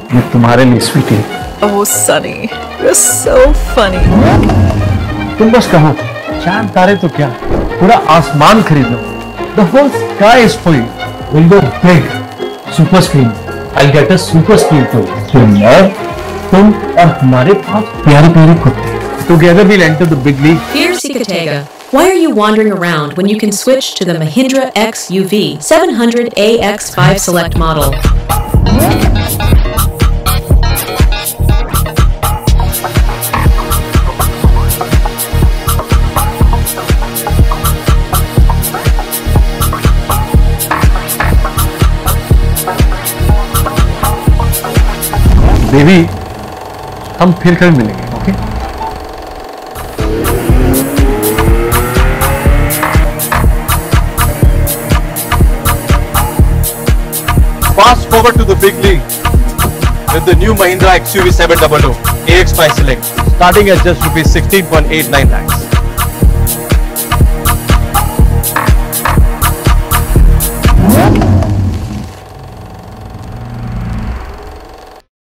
ये तुम्हारे लिए Sweety. Oh, Sunny, you're so funny. तुम बस कहो, चांद तारे तो क्या, पूरा आसमान खरीद लो। The whole sky is for you. We'll go big, super screen. I'll get a super screen for you. तुम और हमारे पास प्यारे प्यारे कुत्ते। Together we'll enter the big league. Dear Sikatega, why are you wandering around when you can switch to the Mahindra XUV 700 AX5 Select model? Baby, हम फिर कभी मिलेंगे, okay? Fast forward to the big league with the new Mahindra XUV 700 AX5 Select, starting at just rupees 16.89 lakhs.